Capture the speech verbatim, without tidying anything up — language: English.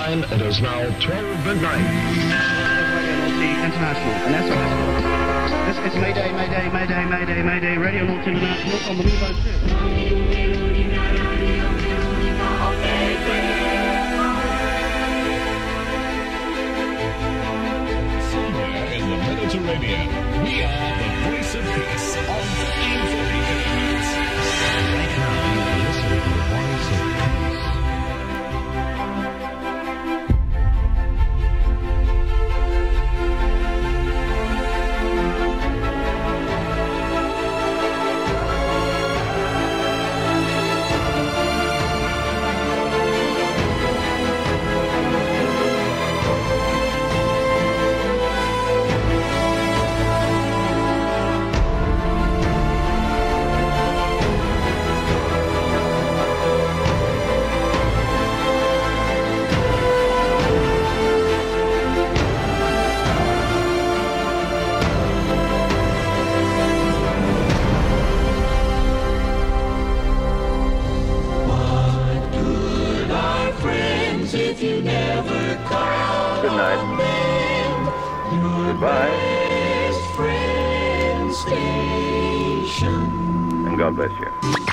time, it is now twelve midnight. International, and that's what this is. Mayday, Mayday, Mayday, Mayday, Mayday, Radio North International on the Move trip. Somewhere in the Mediterranean, we are the voice of peace on Offshore Radio. Right now, you can listen to the voice of peace. Good night. Goodbye. And God bless you.